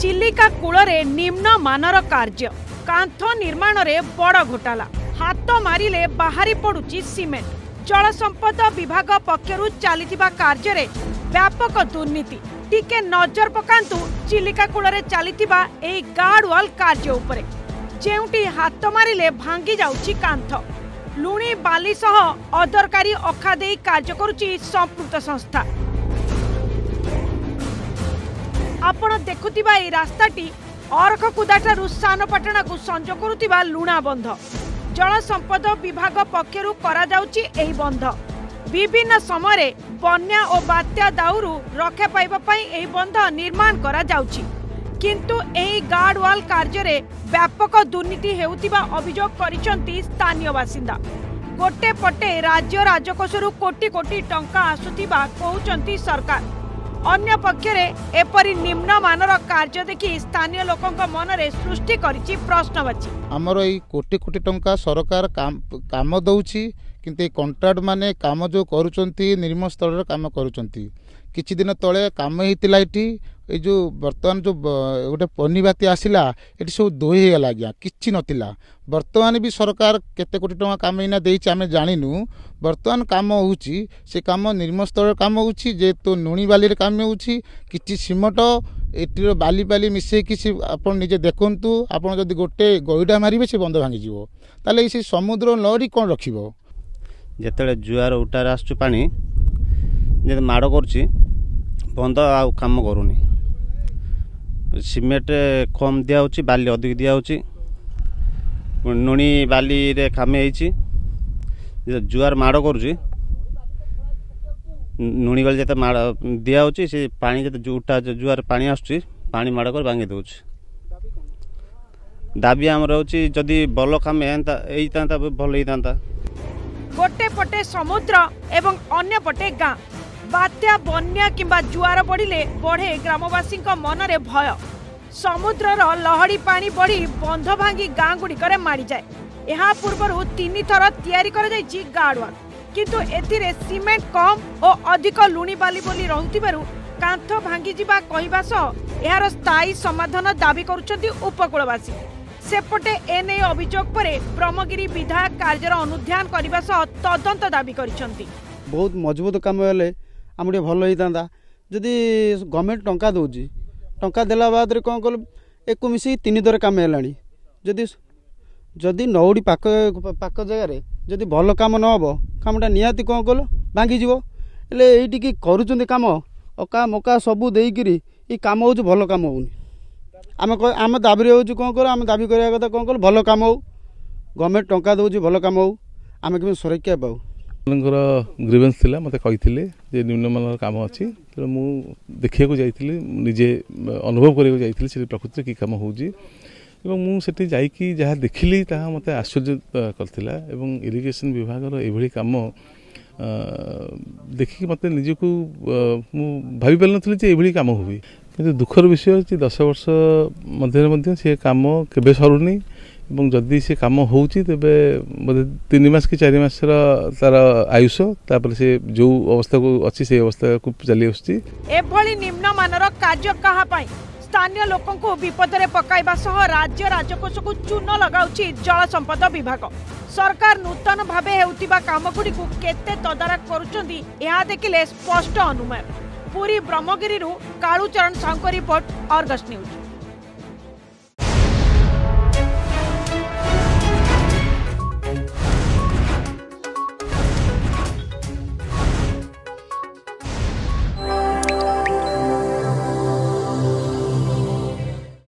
चिलिका कूଳରେ निम्न मानर कार्य कांथ निर्माण रे बड़ घोटाला हाथ मारिले बाहरी पड़ुची सीमेंट जल संपद विभाग पक्षरु चलीथिबा कार्य रे व्यापक दुर्नीति टिके नजर पकांतु चिलिका कूଳରେ चलीथिबा एई गार्ड वाल कार्य उपरे जेउटी हाथ मारिले भांगी जाउची कांथ लुणी बाली सह अदरकारी अखा देई कार्य करुची संपृक्त संस्था। आपण देखुथिबा एई रास्ताटी अरखकुदाठारु सानपाटणा को संजोग करुथिबा लुणा बंध जल संपद विभाग पक्षरु करा जाउची एही बंध विभिन्न समय बन्या और बात्या दाउरु रक्षा पाइबा पई एही बंध निर्माण करा जाउची किंतु एही गार्ड वाल कार्य रे व्यापक दुर्नीति हेउतिबा अभियोग करिसंती स्थानीय बासिंदा। गोटे पटे राज्य राजकोषरु कोटी कोटी टंका आसुथिबा कहउचंती सरकार अन्य पक्षरे एपरी निम्न मानर कार्य देखि स्थानीय लोकंक मनरे सृष्टि करिछि प्रश्नवाची। हमर एई कोटी कोटी टंका सरकार काम दउछि किंतु कॉन्ट्रैक्ट माने काम जो करूचंती निर्म स्तर काम करूचंती किछि दिन तळे काम हेतिला एठी ए जो वर्तमान जो गोटे पनिबाती आसिला एठी सब दोही गला गया किछि नतिला वर्तमान भी सरकार केते कोटी टंका काम इना देइछि आमे जानिनु वर्तमान काम होउछि से काम निर्म स्तर काम होउछि जे तो नुणी बाली रे काम होउछि किछि सिमट एटीर बाली बाली मिसे कि आपण निजे देखंतु आपण जदी गोटे गइडा मारिबे से बंद भांगी जीवो ताले से समुद्र लहरी कोन रखिबो जेतले जुआर उटार आसु पानी जे माड़ करछि बंद आ काम करूनी सीमेंट कम दिया होछि बाली अधिक दिया होछि नुणी बाली रे काम हेछि जुआर माड़ करूछि नुणी बाली जते माड़ दिया होछि से पानी जते जुटा जुआर पानी आसुछि पानी माड़ कर भांगी दोछि दाबी हमर होछि जदी बल काम एंता एइतांता भल एइतांता गोटे पटे समुद्र एवं अन्य पटे गाँ बात्या बन्या किंबा जुआर बढ़िले बढ़े ग्रामवासी मनरे भय समुद्रर लहड़ी पानी बढ़ी बंध भांगी गाँ गुड़िकर माड़ी जाए यह पूर्व 3 थर तैयारी कर जाइछि गार्ड वाल किंतु एथिरे सीमेंट कम और अधिक लुणी बाली बोली रहुथिबारु कांथ भांगी जिबा कहिबा सह एहार स्थायी समाधान दाबी करुछन्ति उपकूलवासी सेपटे एने अभियोग परे ब्रह्मगिरी विधायक कार्यर अनुध्यान करने सह तदंत दाबी करिसंती। बहुत मजबूत काम हेले आम भल होता जदि गवर्नमेंट टंका दौची टंका देला बाद कौन कल एक मिसिक 3 दर काम है जदि जदि नौड़ी पाक पाक जगार जदि भल काम न हम कामटा निहाती कौन कल भांगीज ये करुँच काम अका मका सबू देकरी ये काम हो भल काम होनी आम दाबी हो कौन कर आम दाबी करवा कथा कौन कल भल काम हो गवर्नमेंट टंका दौची भल काम हो आम केमी सुरक्षा पाऊ ग्रीवेंस थिला मते कहिथिले जे निम्नमानर काम अछि तो मु देखिया को जाइथिली निजे अनुभव करे को जाइथिली से प्रकृति की काम होउजी एवं मु सेठी जाई कि जहा देखिली ताहा मते आश्चर्य करथिला एवं इरिगेशन विभाग रो एभली काम देखि मते निजे को मु भाबी पेल नथली जे एभली काम होबी किंतु दुखर विषय अछि 10 वर्ष मध्य से काम केबे सरुनी এবং যদি সে কাম হউচি তবে বোধ 3 মাস কি 4 মাস তার আয়ুষ তারপরে সে যে অবস্থা কো अछि সেই অবস্থা কো চলি আসছি এভলি নিম্ন মানর কার্য কাহা পাই স্থানীয় লোকଙ୍କୁ বিপদরে পকাইবা সহ রাজ্য রাজকোষକୁ চূন लगाउछि জল সম্পদ বিভাগ सरकार नूतन भाबे हेउतिबा कामगुडी को केते तदारक करूचंदी एहा देखिले स्पष्ट अनुमान पूरी Brahmagiri Kalucharan Sahu report Argus news.